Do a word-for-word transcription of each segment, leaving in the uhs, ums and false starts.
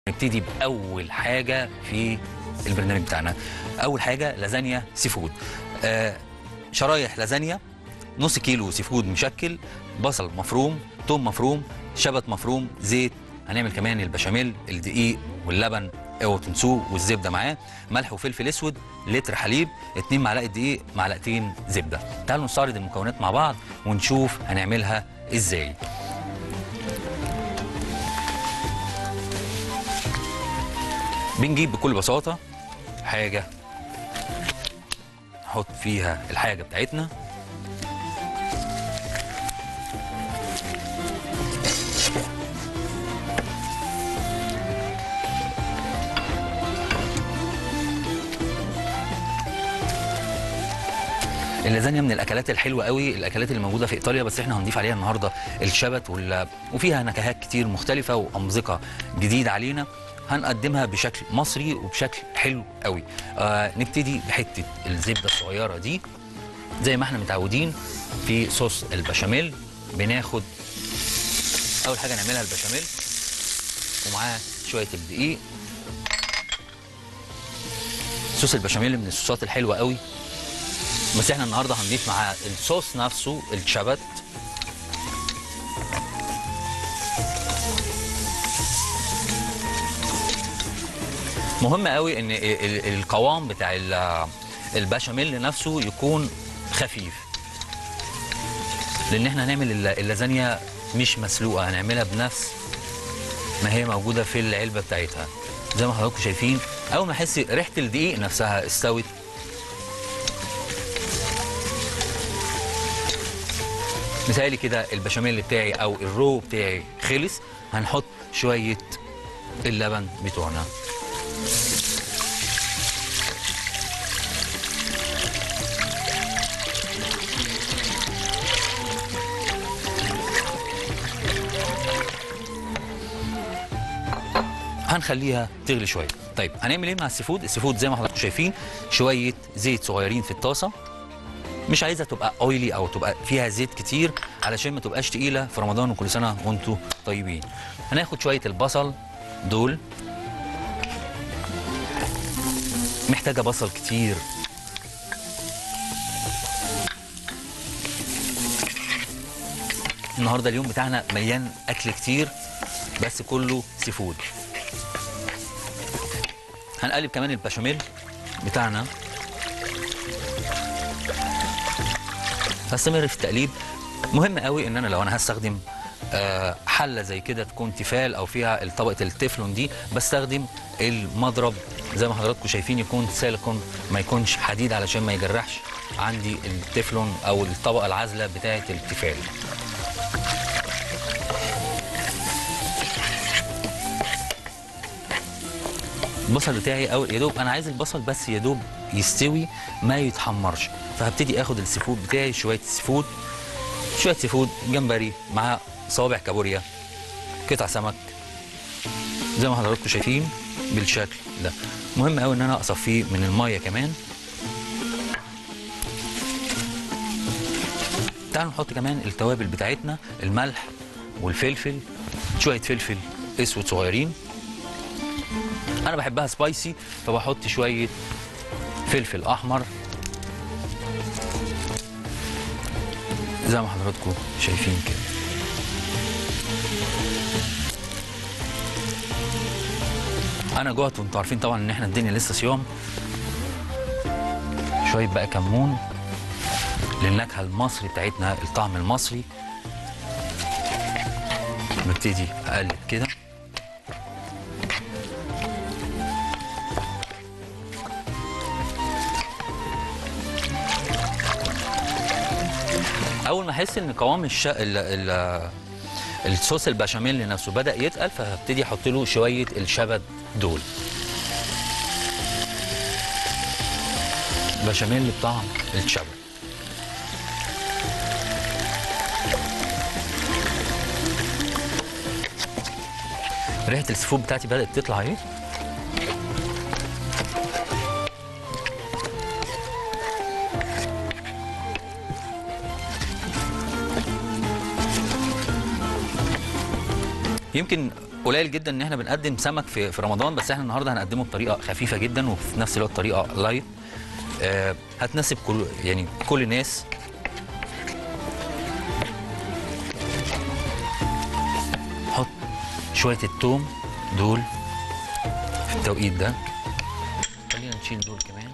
نبتدي بأول حاجة في البرنامج بتاعنا. أول حاجة لازانيا سي فود. آه شرايح لازانيا، نص كيلو سي فود مشكل، بصل مفروم، توم مفروم، شبت مفروم، زيت، هنعمل كمان البشاميل، الدقيق واللبن اوعوا تنسوه والزبده معاه، ملح وفلفل اسود، لتر حليب، اتنين معلقه دقيق، معلقتين زبده. تعالوا نستعرض المكونات مع بعض ونشوف هنعملها ازاي. بنجيب بكل بساطه حاجه نحط فيها الحاجه بتاعتنا، اللازانيا من الاكلات الحلوه قوي، الاكلات اللي موجوده في ايطاليا، بس احنا هنضيف عليها النهارده الشبت وال... وفيها نكهات كتير مختلفه وامذقه جديده علينا، هنقدمها بشكل مصري وبشكل حلو قوي. آه نبتدي بحته الزبده الصغيره دي زي ما احنا متعودين في صوص البشاميل. بناخد اول حاجه نعملها البشاميل ومعاه شويه الدقيق. صوص البشاميل من الصوصات الحلوه قوي، بس احنا النهارده هنضيف مع الصوص نفسه الشبت. مهم قوي ان القوام بتاع البشاميل نفسه يكون خفيف، لان احنا هنعمل اللازانيا مش مسلوقه، هنعملها بنفس ما هي موجوده في العلبه بتاعتها. زي ما حضراتكم شايفين، اول ما احس ريحه الدقيق نفسها استوت مثالي كده البشاميل بتاعي او الرو بتاعي خلص، هنحط شويه اللبن بتوعنا. هنخليها تغلي شويه. طيب هنعمل ايه مع السيفود؟ السيفود زي ما حضراتكم شايفين شويه زيت صغيرين في الطاسه، مش عايزه تبقى اويلي او تبقى فيها زيت كتير علشان ما تبقاش تقيله في رمضان، وكل سنه وانتم طيبين. هناخد شويه البصل دول، محتاجه بصل كتير. النهارده اليوم بتاعنا مليان اكل كتير بس كله سي فود. هنقلب كمان البشاميل بتاعنا، هستمر في التقليب. مهم قوي ان انا لو انا هستخدم حله زي كده تكون تيفال او فيها طبقه التeflon دي، بستخدم المضرب زي ما حضراتكم شايفين يكون سيليكون، ما يكونش حديد علشان ما يجرحش عندي التeflon او الطبقه العازله بتاعه التيفال. البصل بتاعي او يا دوب انا عايز البصل بس يا دوب يستوي ما يتحمرش، فهبتدي اخد السيفود بتاعي، شويه سيفود، شويه سيفود جمبري مع صوابع كابوريا، قطع سمك زي ما حضراتكم شايفين بالشكل ده. مهم قوي ان انا اصفيه من الميه كمان. تعالوا نحط كمان التوابل بتاعتنا، الملح والفلفل، شويه فلفل اسود صغيرين، انا بحبها سبايسي فبحط شويه فلفل احمر زي ما حضراتكم شايفين كده. انا جوعت وانتوا عارفين طبعا ان احنا الدنيا لسه صيام. شويه بقى كمون للنكهه المصري بتاعتنا، الطعم المصري. ببتدي اقلب كده. اول ما احس ان قوام الش... ال... ال... الصوص البشاميل نفسه بدا يتقل، فهبتدي احط له شويه الشبت دول. بشاميل بطعم الشبت. ريحه السيفود بتاعتي بدات تطلع اهي. يمكن قليل جدا ان احنا بنقدم سمك في في رمضان، بس احنا النهارده هنقدمه بطريقه خفيفه جدا وفي نفس الوقت طريقه لايت آه هتناسب كل يعني كل الناس. حط شويه التوم دول في التوقيت ده، خلينا نشيل دول كمان.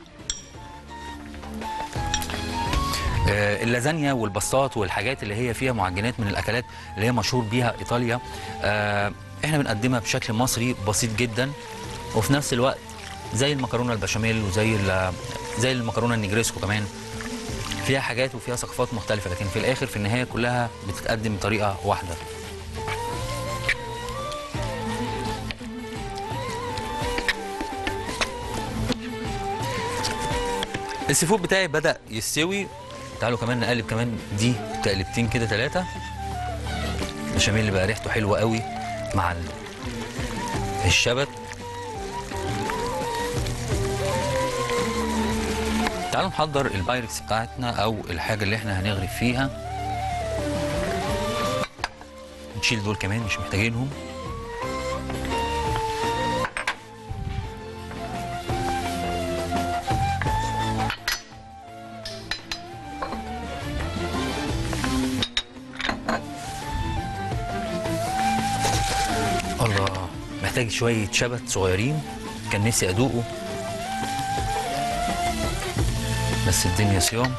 آه اللازانيا والبسطات والحاجات اللي هي فيها معجنات من الاكلات اللي هي مشهور بيها ايطاليا، آه احنا بنقدمها بشكل مصري بسيط جدا، وفي نفس الوقت زي المكرونه البشاميل وزي زي المكرونه النجريسكو كمان، فيها حاجات وفيها ثقافات مختلفه، لكن في الاخر في النهايه كلها بتتقدم بطريقه واحده. السي فود بتاعي بدأ يستوي، تعالوا كمان نقلب كمان دي تقلبتين كده ثلاثه. البشاميل اللي بقى ريحته حلوه قوي مع الشبت. تعالوا نحضر البايركس بتاعتنا او الحاجه اللي احنا هنغرف فيها. نشيل دول كمان مش محتاجينهم. الله، محتاج شويه شبت صغيرين، كان نفسي ادوقه بس الدنيا صيام.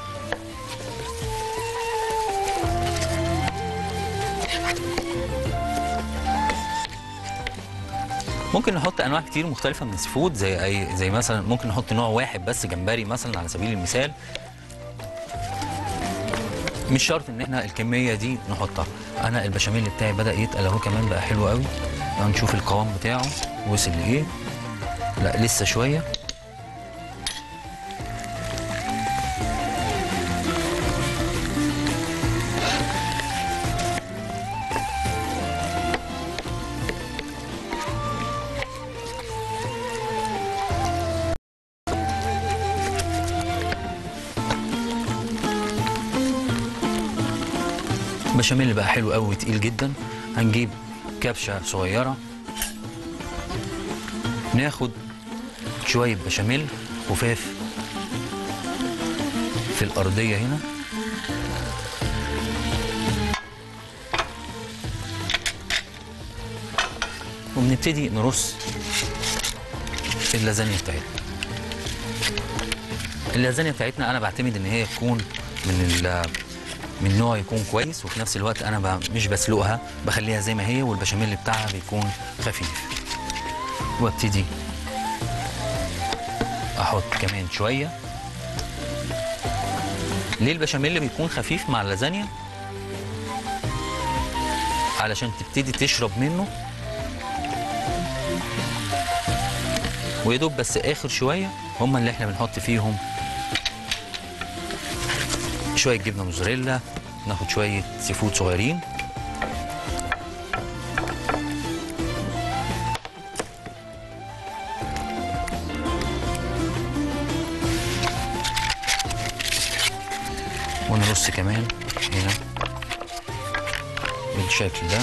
ممكن نحط انواع كتير مختلفه من السي فود، زي اي زي مثلا ممكن نحط نوع واحد بس جمبري مثلا على سبيل المثال، مش شرط ان احنا الكميه دي نحطها. انا البشاميل بتاعي بدا يتقل اهو، كمان بقى حلو قوي. نشوف القوام بتاعه وصل لايه. لا لسه شويه. البشاميل بقى حلو قوي وتقيل جدا. هنجيب كبشه صغيره، ناخد شويه بشاميل خفاف في الارضيه هنا، وبنبتدي نرص اللازانيا بتاعتنا. اللازانيا بتاعتنا انا بعتمد ان هي تكون من من نوع يكون كويس، وفي نفس الوقت انا مش بسلقها، بخليها زي ما هي، والبشاميل بتاعها بيكون خفيف. وابتدي احط كمان شويه. ليه البشاميل بيكون خفيف مع اللازانيا؟ علشان تبتدي تشرب منه، ويدوب بس اخر شويه هما اللي احنا بنحط فيهم شويه جبنه موزاريلا، ناخد شويه سي فود صغيرين، ونرص كمان هنا بالشكل ده.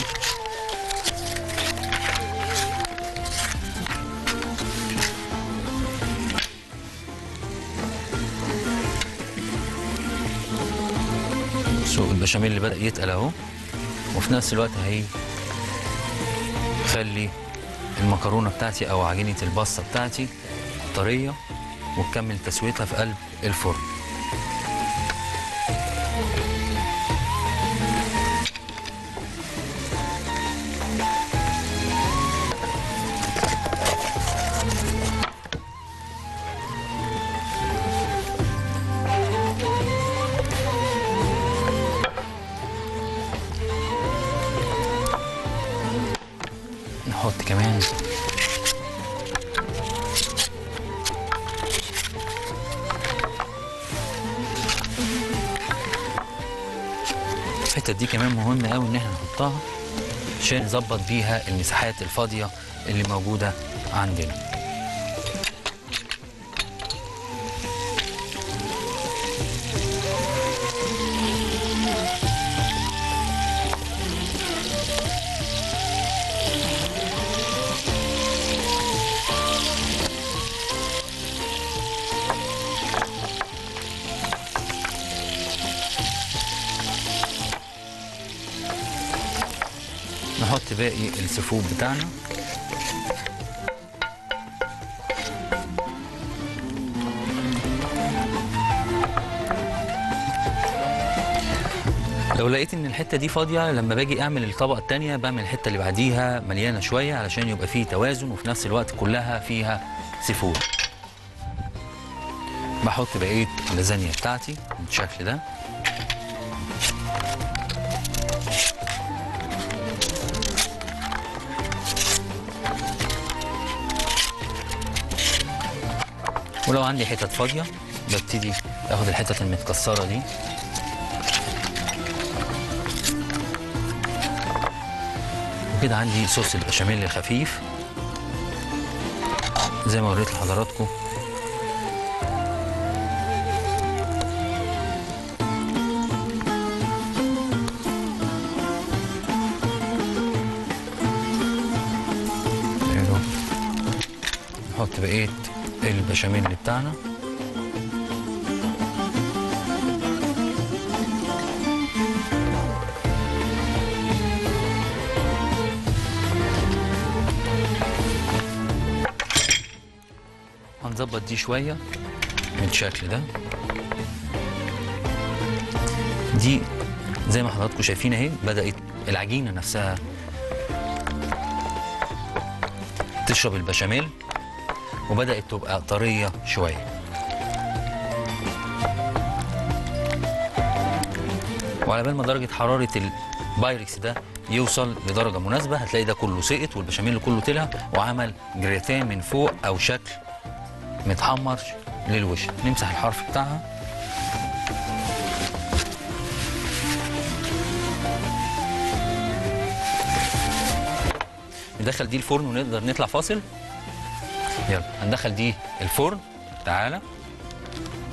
البشاميل اللي بدأ يتقل اهو، وفي نفس الوقت هيخلي المكرونه بتاعتي او عجينه الباستا بتاعتي طريه، وتكمل تسويتها في قلب الفرن. نحط كمان الحته دي كمان مهمه قوي ان احنا نحطها عشان نظبط بيها المساحات الفاضيه اللي موجوده عندنا. باقي السي بتاعنا. لو لقيت ان الحته دي فاضيه، لما باجي اعمل الطبقه الثانيه بعمل الحته اللي بعديها مليانه شويه علشان يبقى فيه توازن وفي نفس الوقت كلها فيها سي فود. بحط بقيه اللازانيا بتاعتي بالشكل ده. ولو عندي حتت فاضيه ببتدي اخد الحتت المتكسره دي وكده. عندي صوص البشاميل الخفيف زي ما وريت لحضراتكم. حلو. نحط بقيه البشاميل بتاعنا. هنظبط دي شويه بالشكل ده. دي زي ما حضراتكم شايفين اهي بدأت العجينه نفسها تشرب البشاميل وبدأت تبقى طريه شويه. وعلى بال ما درجه حراره البايركس ده يوصل لدرجه مناسبه هتلاقي ده كله سقط والبشاميل كله طلع وعمل جريتان من فوق او شكل متحمر للوش. نمسح الحرف بتاعها. ندخل دي الفرن ونقدر نطلع فاصل. يلا هندخل دي الفرن. تعالى.